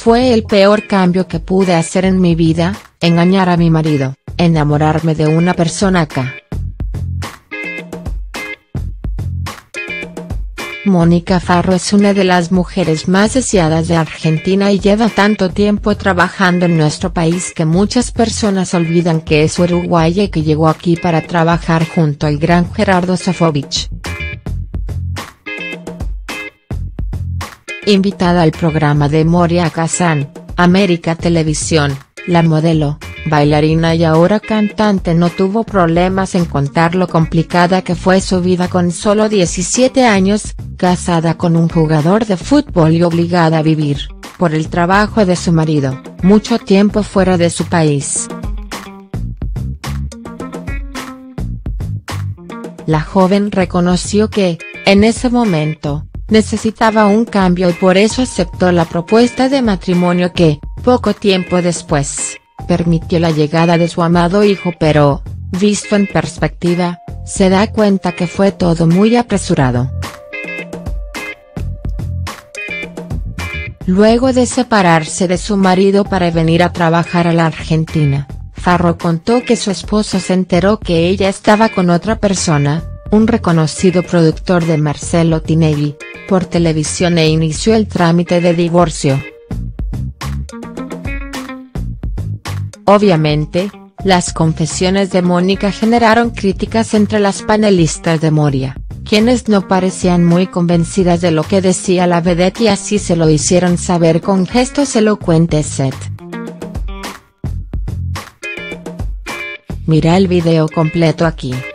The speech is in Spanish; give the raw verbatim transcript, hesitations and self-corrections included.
Fue el peor cambio que pude hacer en mi vida, engañar a mi marido, enamorarme de una persona acá. Mónica Farro es una de las mujeres más deseadas de Argentina y lleva tanto tiempo trabajando en nuestro país que muchas personas olvidan que es uruguaya y que llegó aquí para trabajar junto al gran Gerardo Sofovich. Invitada al programa de Moria Kazan, América Televisión, la modelo, bailarina y ahora cantante no tuvo problemas en contar lo complicada que fue su vida con solo diecisiete años, casada con un jugador de fútbol y obligada a vivir, por el trabajo de su marido, mucho tiempo fuera de su país. La joven reconoció que, en ese momento, necesitaba un cambio y por eso aceptó la propuesta de matrimonio que, poco tiempo después, permitió la llegada de su amado hijo pero, visto en perspectiva, se da cuenta que fue todo muy apresurado. Luego de separarse de su marido para venir a trabajar a la Argentina, Farro contó que su esposo se enteró que ella estaba con otra persona, un reconocido productor de Marcelo Tinelli, por televisión e inició el trámite de divorcio. Obviamente, las confesiones de Mónica generaron críticas entre las panelistas de Moria, quienes no parecían muy convencidas de lo que decía la vedette y así se lo hicieron saber con gestos elocuentes. Mira el video completo aquí.